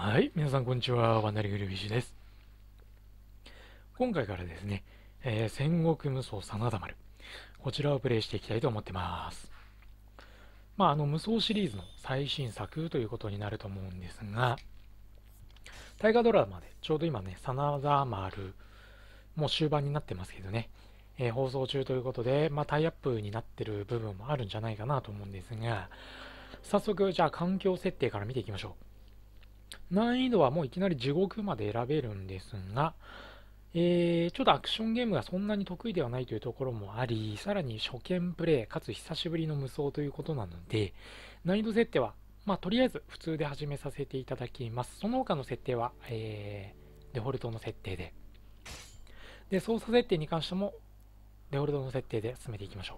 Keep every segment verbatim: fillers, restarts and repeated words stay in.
はい、皆さんこんにちは。ワンダリングルビシです。今回からですね、えー戦国無双真田丸、こちらをプレイしていきたいと思ってます。まあ、あの無双シリーズの最新作ということになると思うんですが、大河ドラマでちょうど今ね、真田丸、もう終盤になってますけどね、えー放送中ということで、まあ、タイアップになってる部分もあるんじゃないかなと思うんですが、早速、じゃあ環境設定から見ていきましょう。難易度はもういきなり地獄まで選べるんですが、えーちょっとアクションゲームがそんなに得意ではないというところもあり、さらに初見プレイ、かつ久しぶりの無双ということなので、難易度設定は、まあ、とりあえず普通で始めさせていただきます。その他の設定は、えーデフォルトの設定で。で、操作設定に関しても、デフォルトの設定で進めていきましょ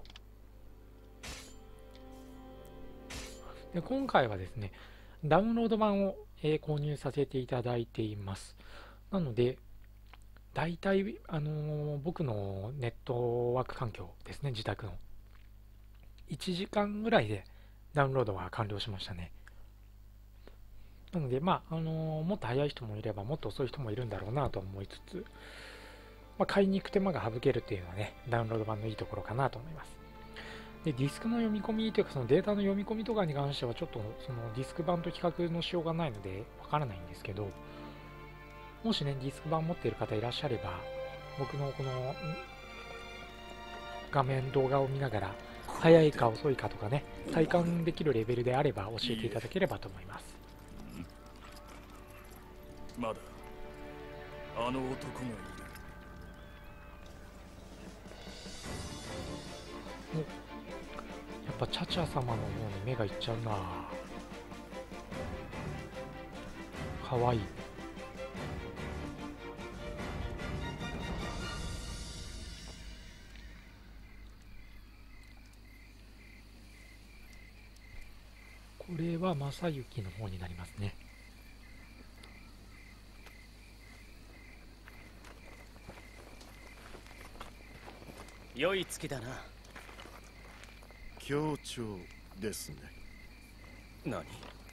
う。で、今回はですね、ダウンロード版を、えー購入させていただいています。なので、大体、あのー僕のネットワーク環境ですね、自宅の。いちじかんぐらいでダウンロードは完了しましたね。なので、まあ、あのーもっと早い人もいれば、もっと遅い人もいるんだろうなと思いつつ、まあ、買いに行く手間が省けるっていうのはね、ダウンロード版のいいところかなと思います。で、ディスクの読み込みというか、そのデータの読み込みとかに関しては、ちょっとそのディスク版と比較のしようがないので、わからないんですけど、もしね、ディスク版持っている方いらっしゃれば、僕のこの画面、動画を見ながら、早いか遅いかとかね、体感できるレベルであれば教えていただければと思います。 まだあの男がいる。 お、やっぱチャチャ様の方に目がいっちゃうな。かわいい。これは正幸の方になりますね。 良い月だな。 強調ですね。 何？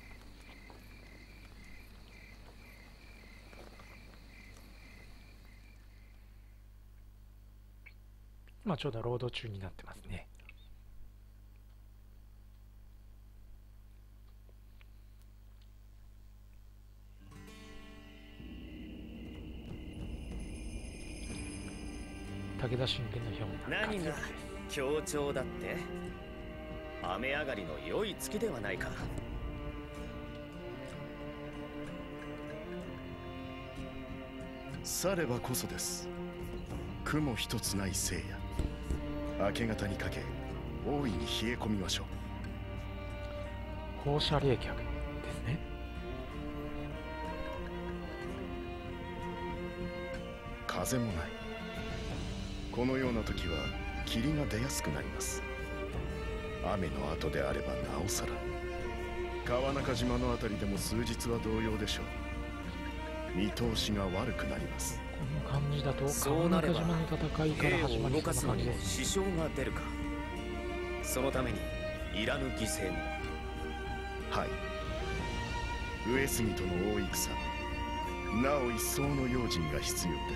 今ちょうどロード中になってますね。武田信玄の表現何が強調だって？雨上がりの良い月ではないか。 さればこそです。雲一つない聖夜。明け方にかけ大いに冷え込みましょう。 放射冷却ですね。 風もない。このような時は霧が出やすくなります。雨の後であればなおさら。川中島のあたりでも数日は同様でしょう。見通しが悪くなります。 この感じだとそうなれば川中島の戦いから始まり兵を動かすそうなのにも感じです。 支障が出るか。そのためにいらぬ犠牲も。 はい。上杉との大戦、なお一層の用心が必要です。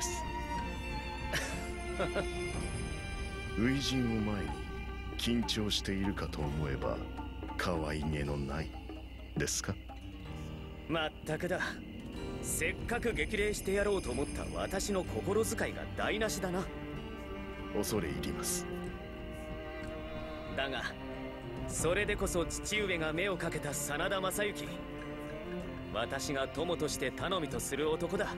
初陣を前に緊張しているかと思えば可愛げのないですか。 まったくだ。せっかく激励してやろうと思った私の心遣いが台無しだな。 恐れ入ります。 だがそれでこそ父上が目をかけた真田昌幸、私が友として頼みとする男だ。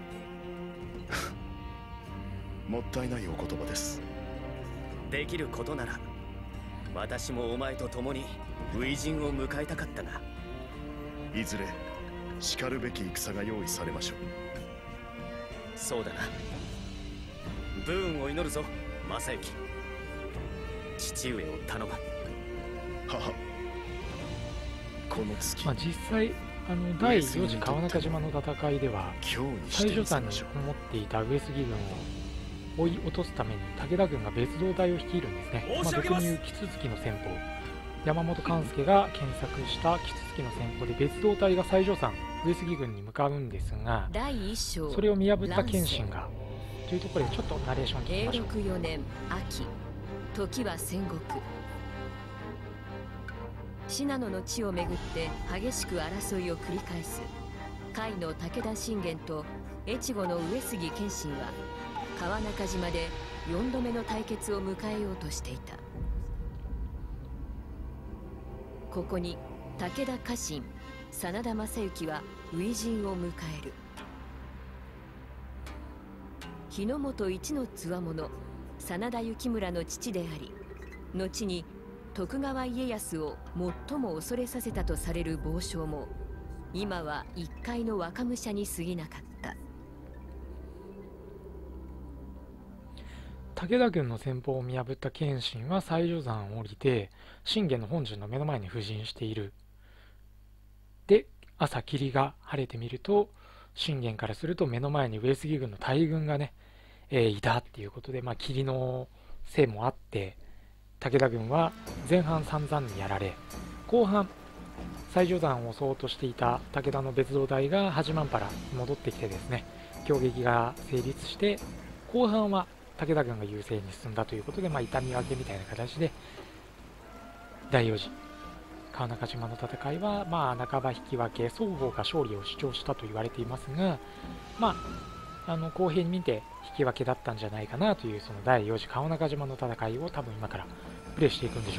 もったいないお言葉です。 できることなら私もお前と共に初陣を迎えたかったが。 いずれしかるべき戦が用意されましょう。 そうだな。武運を祈るぞ昌幸。父上を頼む。 母。この月、 まあ、実際あのだいよ次川中島の戦いでは今日にし最てみせ上山にましょう。 こもっていた上杉軍を追い落とすために武田軍が別動隊を率いるんですね。まあ、俗に言う木続きの戦法山本勘介が検索したキツツキの戦法で別動隊が西条山上杉軍に向かうんですが、それを見破った謙信がというところでちょっとナレーション聞きましょう。 永禄よねん秋、時は戦国。信濃の地をめぐって激しく争いを繰り返す甲斐の武田信玄と越後の上杉謙信は川中島でよんどめの対決を迎えようとしていた。ここに武田家臣真田昌幸は初陣を迎える。日の本一のつわもの真田幸村の父であり、後に徳川家康を最も恐れさせたとされる豪商も今は一介の若武者に過ぎなかった。 武田軍の戦法を見破った謙信は西条山を降りて信玄の本陣の目の前に布陣している。で、朝霧が晴れてみると信玄からすると目の前に上杉軍の大軍がね、えー、いたっていうことで、まあ、霧のせいもあって武田軍は前半散々にやられ、後半西条山を襲おうとしていた武田の別動隊が八幡原に戻ってきてですね、強撃が成立して後半は武田軍が優勢に進んだということで、まあ、痛み分けみたいな形でだいよ次川中島の戦いは、まあ、半ば引き分け、双方が勝利を主張したと言われていますが、まあ、あの公平に見て引き分けだったんじゃないかなという、そのだいよ次川中島の戦いを多分今からプレイしていくんでしょ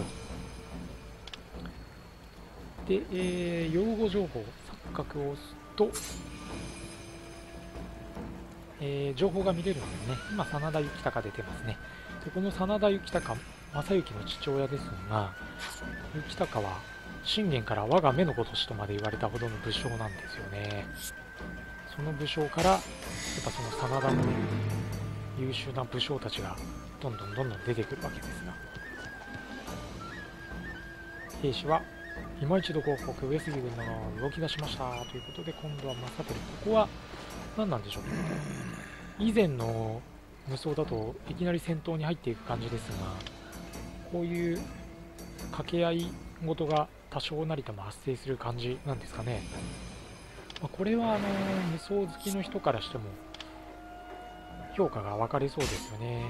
う。で、えー、用語情報錯覚を押すと、えー、情報が見れるのでね、今真田幸隆出てますね。でこの真田幸隆、正幸の父親ですが、幸隆は信玄から我が目のごとしとまで言われたほどの武将なんですよね。その武将からやっぱその真田の優秀な武将たちがどんどんどんどん出てくるわけですが、兵士は今一度広告上杉軍の動き出しましたということで、今度は正輝、ここは何なんでしょうか。以前の無双だといきなり戦闘に入っていく感じですが、こういう掛け合い事が多少なりとも発生する感じなんですかね。まあ、これはあの無双好きの人からしても評価が分かれそうですよね。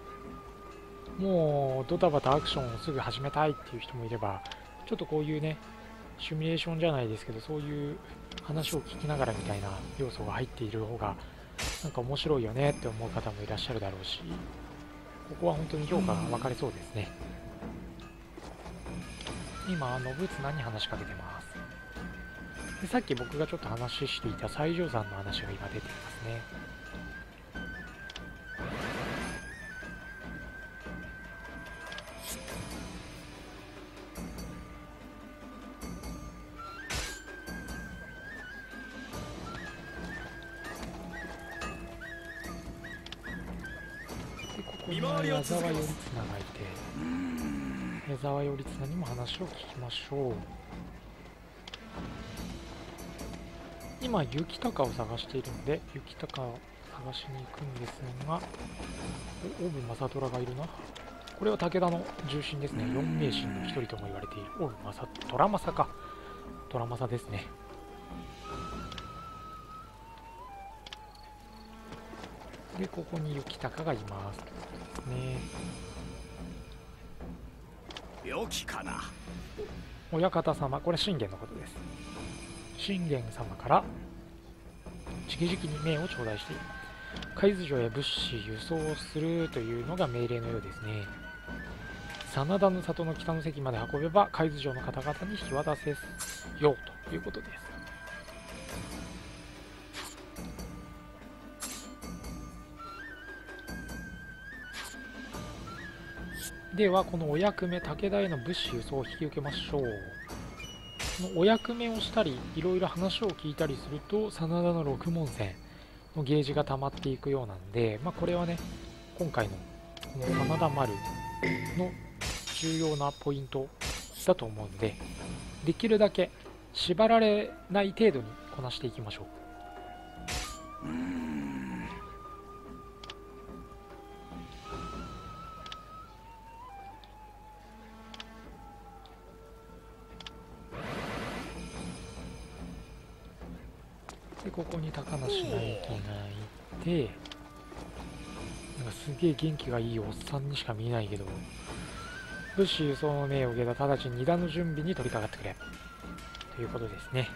もうドタバタアクションをすぐ始めたいっていう人もいれば、ちょっとこういうねシミュレーションじゃないですけど、そういう話を聞きながらみたいな要素が入っている方がなんか面白いよねって思う方もいらっしゃるだろうし、ここは本当に評価が分かれそうですね。今信綱に話しかけてます。でさっき僕がちょっと話していた西条山の話が今出ていますね。でここに矢沢頼綱がいて、矢沢頼綱にも話を聞きましょう。今雪高を探しているので雪高を探しに行くんですが、お、大部正虎がいるな。これは武田の重臣ですね。四名神の一人とも言われている大部正虎正か虎正ですね。でここに雪高がいますね。 良きかな。 親方様、これ信玄のことです。信玄様から直々に命を頂戴している。海津城へ物資輸送するというのが命令のようですね。真田の里の北の関まで運べば海津城の方々に引き渡せようということです。ではこのお役目、武田への物資輸送を引き受けましょう。このお役目をしたりいろいろ話を聞いたりすると真田の六門線のゲージが溜まっていくようなんで、まあ、これはね今回のこの真田丸の重要なポイントだと思うので、できるだけ縛られない程度にこなしていきましょう。 でここに高梨大輝がいて、なんかすげえ元気がいいおっさんにしか見えないけど、物資輸送の命を受けた直ちにに段の準備に取り掛かってくれということですね。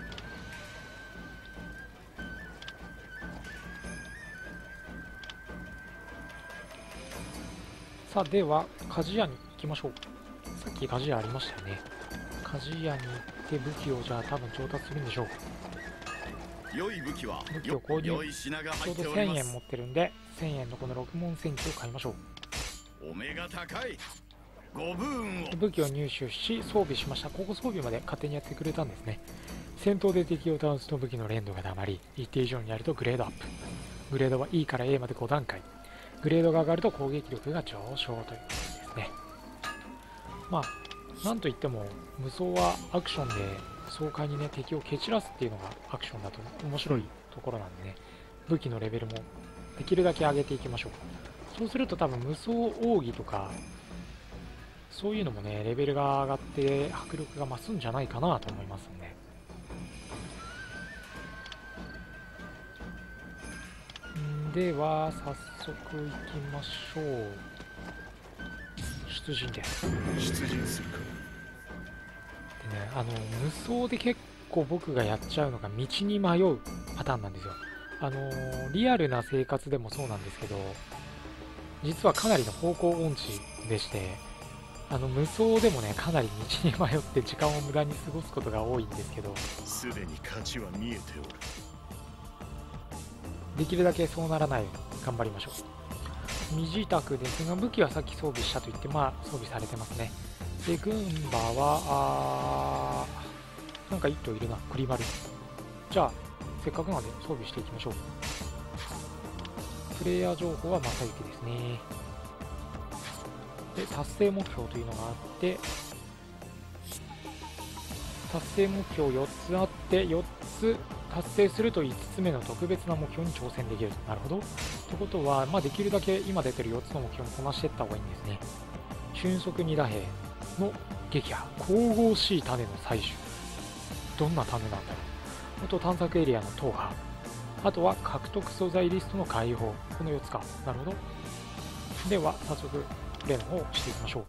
さあ、では鍛冶屋に行きましょう。さっき鍛冶屋ありましたよね。鍛冶屋に行って武器をじゃあ多分調達するんでしょう。 良い武器は武器を購入、ちょうどせんえん持ってるんでせんえんのこのろく門戦機を買いましょう。 お目が高い。ご武運を。 武器を入手し装備しました。ここ装備まで勝手にやってくれたんですね。戦闘で敵を倒すと武器の連動が溜まり、一定以上になるとグレードアップ。グレードは E から A までご段階。グレードが上がると攻撃力が上昇ということですね。まあなんといっても無双はアクションで爽快にね敵を蹴散らすっていうのがアクションだと面白いところなんでね、武器のレベルもできるだけ上げていきましょう。そうすると多分無双奥義とかそういうのもねレベルが上がって迫力が増すんじゃないかなと思いますね。では早速行きましょう。出陣です。 出陣するか。 でね、あの無双で結構僕がやっちゃうのが道に迷うパターンなんですよ。あのリアルな生活でもそうなんですけど、実はかなりの方向音痴でして、あの無双でもねかなり道に迷って時間を無駄に過ごすことが多いんですけど、 すでに勝ちは見えておる。 できるだけそうならないように頑張りましょう。身支度ですが武器はさっき装備したと言ってまあ装備されてますね。で軍馬はあーなんか一頭いるな、栗丸。じゃあせっかくなので装備していきましょう。プレイヤー情報は正幸ですね。で達成目標というのがあって、達成目標よっつあってよっつ達成するといつつめの特別な目標に挑戦できる。なるほど。ということは、まあ、できるだけ今出てるよっつの目標もこなしていった方がいいんですね。俊足二打兵の撃破、神々しい種の採取。どんな種なんだろう。あと探索エリアの踏破、あとは獲得素材リストの開放、このよっつか。なるほど。では早速プレイの方をしていきましょう。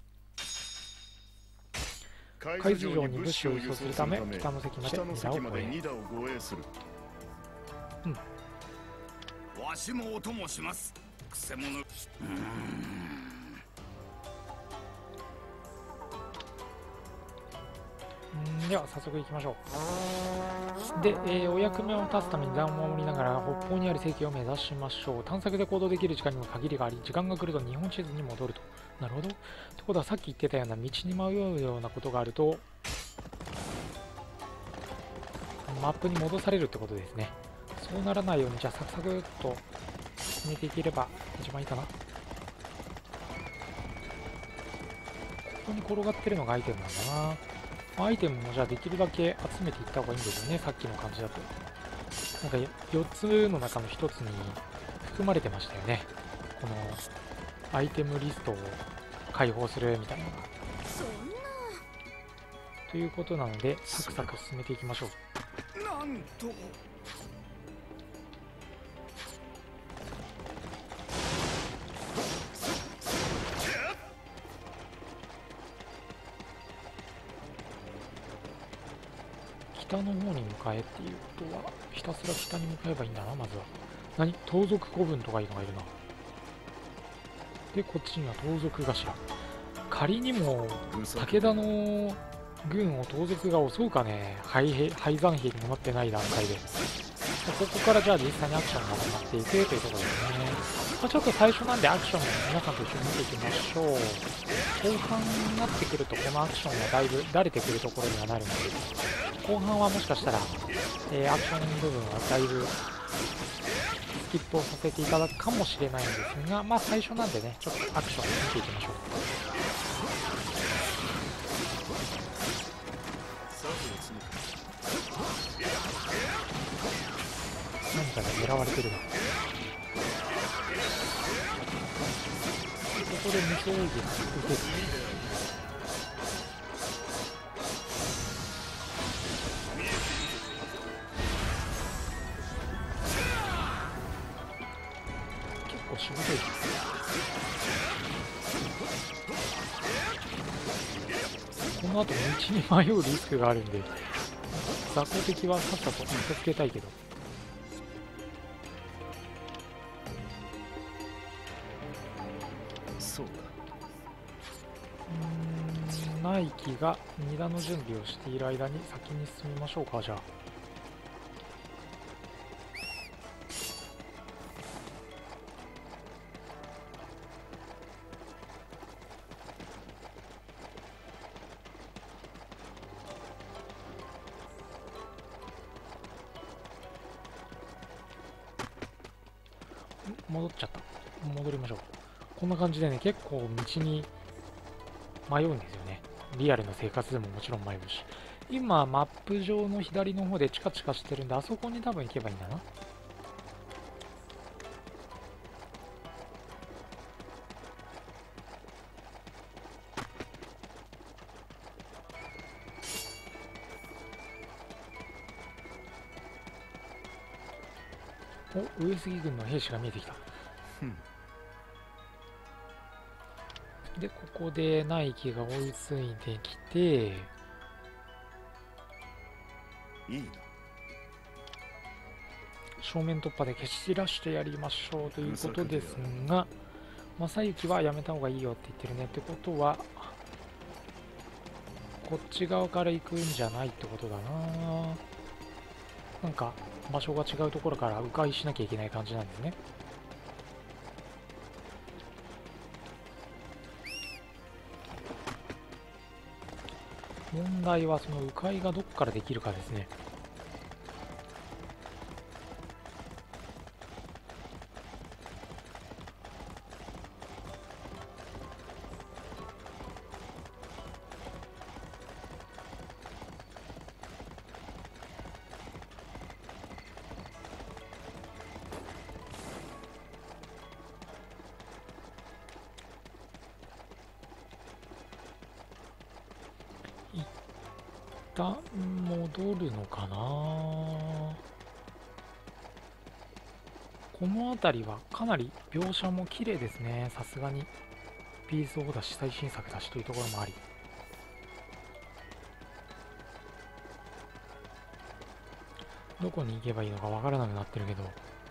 海津城に物資を輸送するため北の関までにだを護衛する。うん。 わしもお供します。くせ者。うーん。 んでは早速行きましょう。で、えー、お役目を立つために段を守りながら北方にある関を目指しましょう。探索で行動できる時間にも限りがあり、時間が来ると日本地図に戻ると。なるほど。ってことはさっき言ってたような道に迷うようなことがあるとマップに戻されるってことですね。そうならないようにじゃあサクサクっと進めていければ一番いいかな。ここに転がってるのがアイテムなんだな。アイテムもじゃあできるだけ集めていった方がいいんですよね。さっきの感じだとなんかよっつの中のひとつに含まれてましたよね、このアイテムリストを開放するみたいなのが。ということなのでサクサク進めていきましょう。 なんと北の方に向かえっていうことはひたすら北に向かえばいいんだな。まずは何、盗賊古文とかいうのがいるな。でこっちには盗賊頭。仮にも武田の軍を盗賊が襲うかね。廃兵廃山兵にもなってない段階で、ここからじゃあ実際にアクションが始まっていくというところですね。まあ、ちょっと最初なんでアクションを皆さんと一緒に見ていきましょう。後半になってくるとこのアクションがだいぶ慣れてくるところにはなるので、後半はもしかしたら、えー、アクション部分はだいぶスキップをさせていただくかもしれないんですが、まあ最初なんでね、ちょっとアクション見ていきましょう。何かが狙われてるな。ここで無双撃受ける。 しぶとい。この後道に迷うリスクがあるんで、雑魚敵はさっさと見つけたいけど。 そうか。 うーん、ナイキがにだの準備をしている間に先に進みましょうか。じゃあ戻っちゃった。戻りましょう。こんな感じでね、結構道に迷うんですよね。リアルな生活でももちろん迷うし。今、マップ上の左の方でチカチカしてるんで、あそこに多分行けばいいんだな。お、上杉軍の兵士が見えてきた。で、ここでナイキが追いついてきて、 いいな。 正面突破で蹴散らしてやりましょうということですが、正幸はやめた方がいいよって言ってるね。ってことは、こっち側から行くんじゃないってことだな。なんか場所が違うところから迂回しなきゃいけない感じなんですね。問題はその迂回がどこからできるかですね。一旦戻るのかな。この辺りはかなり描写も綺麗ですね。さすがにピースオーだし最新作だしというところもあり、どこに行けばいいのかわからなくなってるけど、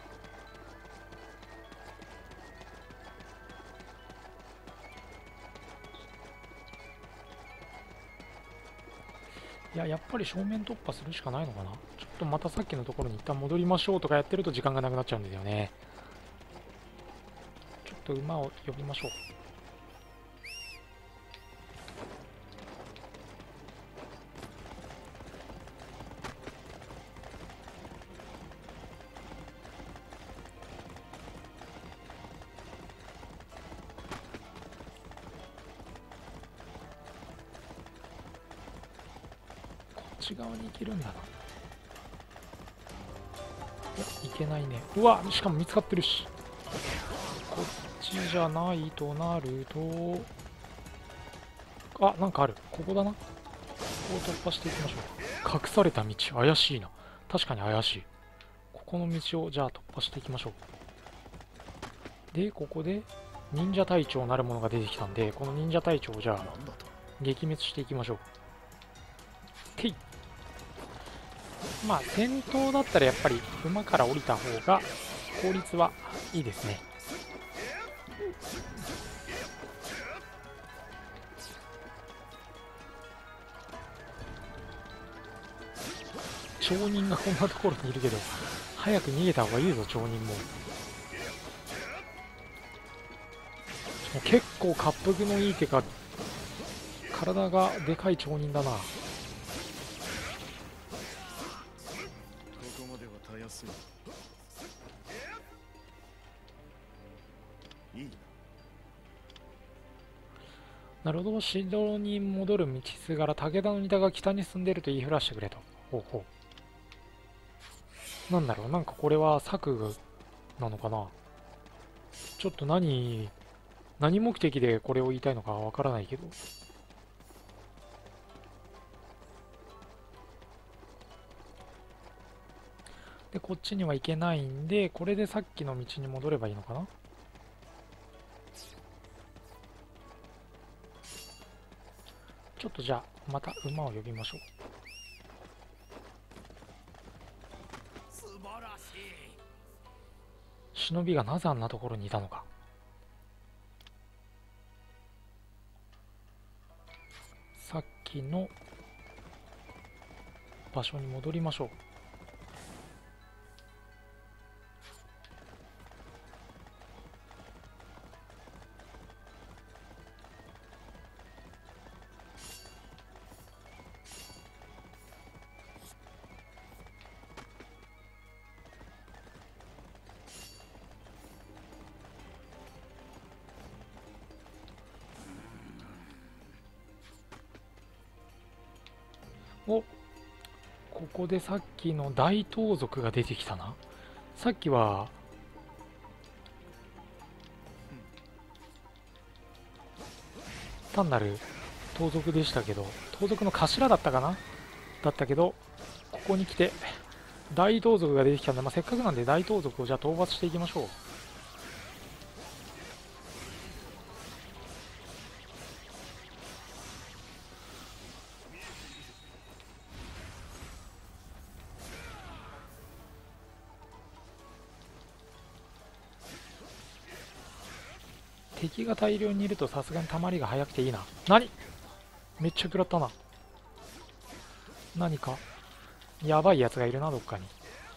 いや、やっぱり正面突破するしかないのかな。ちょっとまたさっきのところに一旦戻りましょうとかやってると時間がなくなっちゃうんですよね。ちょっと馬を呼びましょう。こっち側に行けるんだな。いや、行けないね。うわ、しかも見つかってるし。こっちじゃないとなると、あ、なんかある。ここだな。ここを突破していきましょう。隠された道、怪しいな。確かに怪しい。ここの道をじゃあ突破していきましょう。で、ここで忍者隊長なるものが出てきたんで、この忍者隊長をじゃあ撃滅していきましょう。てい。まあ戦闘だったらやっぱり馬から降りた方が効率はいいですね。町人がこんなところにいるけど早く逃げた方がいいぞ。町人も結構滑腹のいい手か、体がでかい町人だな。なるほど、城に戻る道すがら武田の仁田が北に進んでいると言いふらしてくれと。ほうほう。なんだろう、なんかこれは策なのかな。ちょっと何何目的でこれを言いたいのかわからないけど。で、こっちには行けないんで、これでさっきの道に戻ればいいのかな。 ちょっとじゃあまた馬を呼びましょう。忍びがなぜあんなところにいたのか。さっきの場所に戻りましょう。お、ここでさっきの大盗賊が出てきたな。さっきは単なる盗賊でしたけど、盗賊の頭だったかな、だったけど、ここに来て大盗賊が出てきたんで、まあ、せっかくなんで大盗賊をじゃあ討伐していきましょう。敵が大量にいるとさすがに溜まりが早くていいな。何、めっちゃ食らったな。何かやばいやつがいるな、どっかに。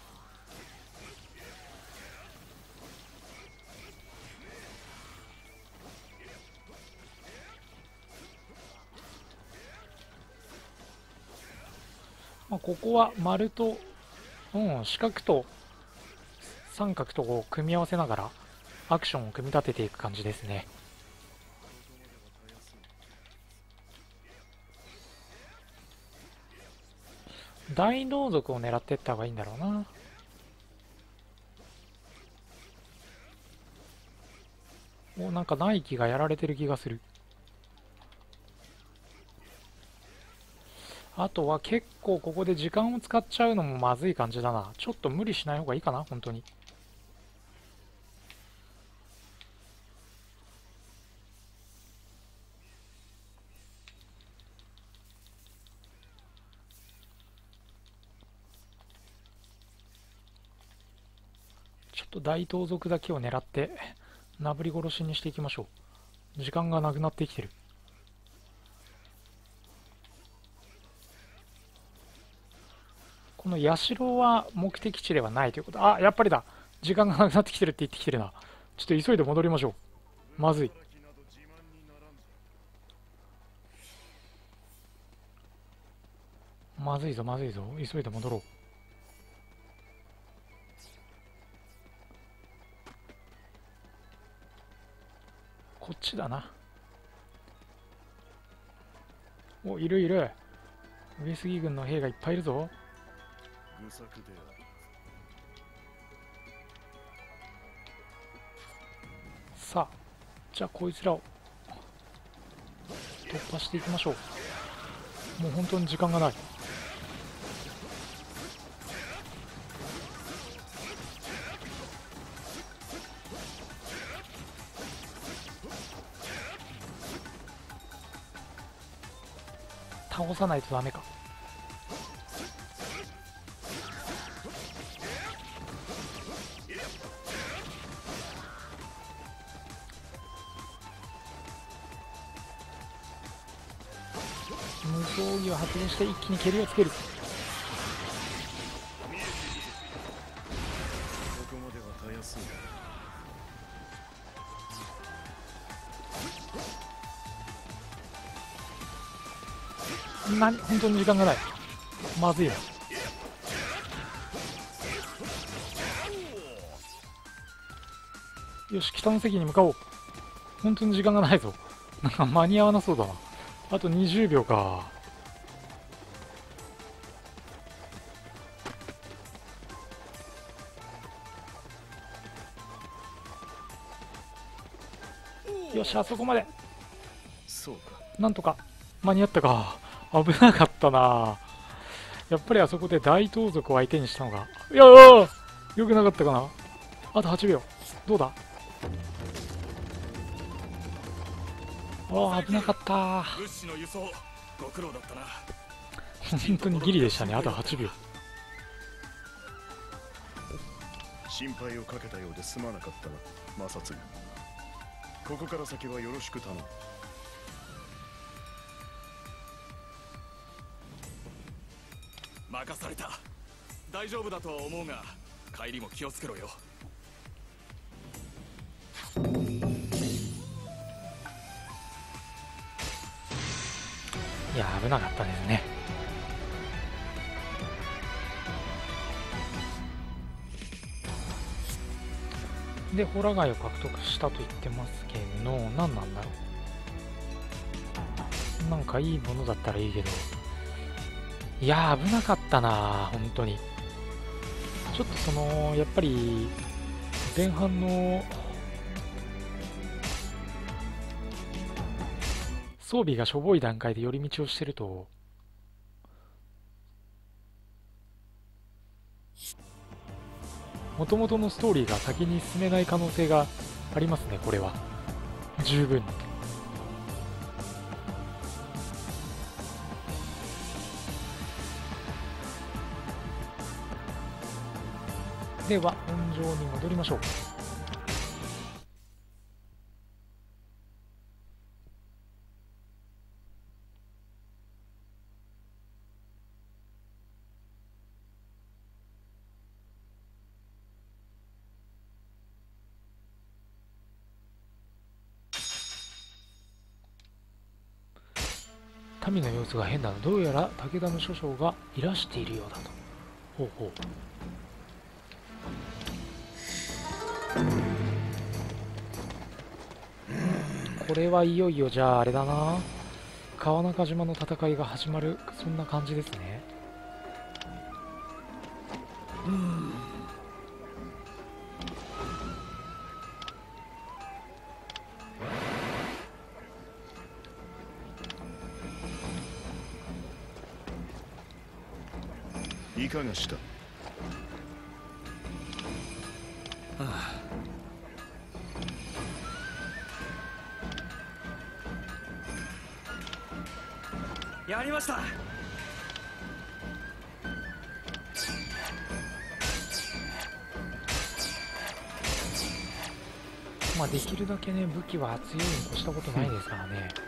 まあ、ここは丸と、うん、四角と三角とこう組み合わせながらアクションを組み立てていく感じですね。大盗賊を狙っていった方がいいんだろうな。お、なんか内気がやられてる気がする。あとは結構ここで時間を使っちゃうのもまずい感じだな。ちょっと無理しない方がいいかな、本当に。ちょっと大盗賊だけを狙ってなぶり殺しにしていきましょう。時間がなくなってきてる。この社は目的地ではないということ。あ、やっぱりだ。時間がなくなってきてるって言ってきてるな。ちょっと急いで戻りましょう。まずい。まずいぞ、まずいぞ。急いで戻ろう。こっちだな。お、いるいる。上杉軍の兵がいっぱいいるぞ。さあ、じゃあこいつらを突破していきましょう。もう本当に時間がない。倒さないとダメか。無双儀を発動して一気に蹴りをつける。なに、本当に時間がない。まずいな。よし、北の関に向かおう。本当に時間がないぞ。なんか間に合わなそうだな。あとにじゅうびょうか。よし、あそこまで。 そうか。 なんとか間に合ったか。危なかったな。やっぱりあそこで大盗賊を相手にしたのが、いやー、よくなかったかな。あとはちびょう。どうだ。ああ、危なかった。 物資の輸送ご苦労だったな。 本当にギリでしたね。あとはちびょう。 心配をかけたようですまなかったな、摩擦。ここから先はよろしく頼む。 任された。大丈夫だとは思うが、帰りも気をつけろよ。 いや、危なかったですね。で、ホラ貝を獲得したと言ってますけど、何なんだろう。なんかいいものだったらいいけど、いやー、危なかったな、本当に。ちょっとその、やっぱり、前半の装備がしょぼい段階で寄り道をしてると、元々のストーリーが先に進めない可能性がありますね、これは。十分に。では、本場に戻りましょう。民の様子が変だな。どうやら武田の諸将がいらしているようだと。ほうほう。これはいよいよじゃああれだな、川中島の戦いが始まる、そんな感じですね。うんいかがした？ はあ、やりました。 まあできるだけね、武器は強いに越したことないですからね。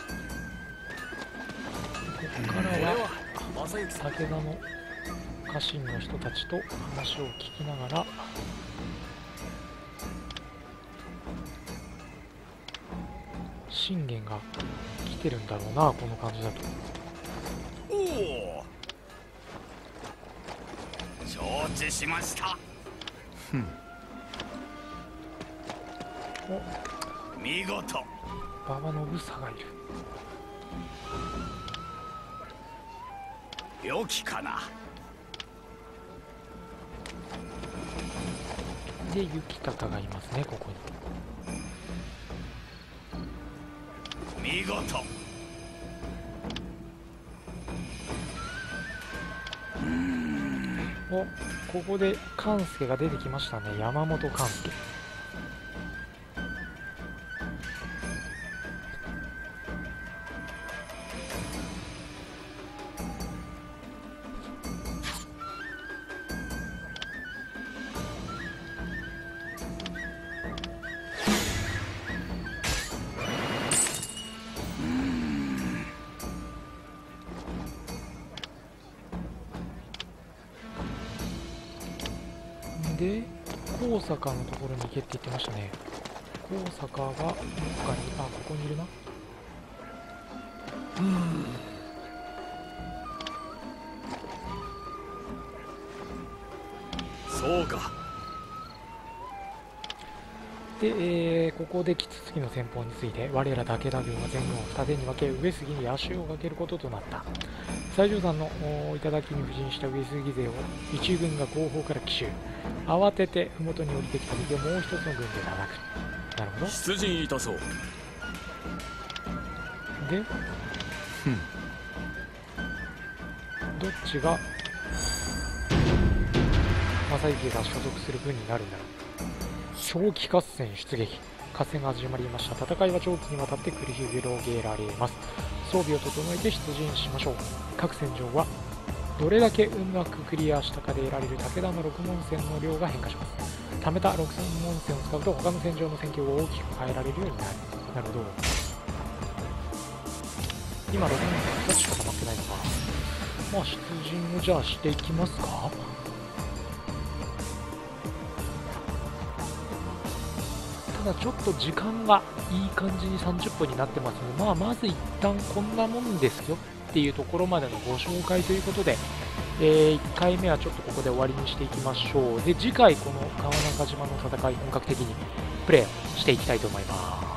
ここからは武田の家臣の人たちと話を聞きながら信玄が来てるんだろうな、この感じだと。 おお、承知しました。 お、 見事。 馬場信房がいる。 良きかな。 で、行高がいますね、ここに。 見事。 お、ここで勘助が出てきましたね。山本勘助。で、高坂のところに行けって言ってましたね。高坂がどっかに、あ、ここにいるな。うん。 そうか。 で、えー、ここで杵築の戦法について、我ら武田軍は前軍を二手に分け、上杉に足をかけることとなった。西条山の頂に布陣した上杉勢を一軍が後方から奇襲。慌てて麓に降りてきた敵をもう一つの軍で叩く。なるほど。 出陣いたそう。 で、どっちが正行が所属する軍になるんだろう。長期合戦出撃。 合戦が始まりました。戦いは長期にわたって繰り広げられます。装備を整えて出陣しましょう。各戦場はどれだけうまくクリアしたかで得られる武田のろく門戦の量が変化します。貯めたろく門戦を使うと他の戦場の戦況を大きく変えられるようになる。なるほど。今ろく門戦ふたつしか溜まってないのか。まあ出陣をじゃあしていきますか。ただちょっと時間がいい感じにさんじゅっぷんになってますので、まあ、まず一旦こんなもんですよっていうところまでのご紹介ということで、えー、いっかいめはちょっとここで終わりにしていきましょう。で次回この川中島の戦い本格的にプレイしていきたいと思います。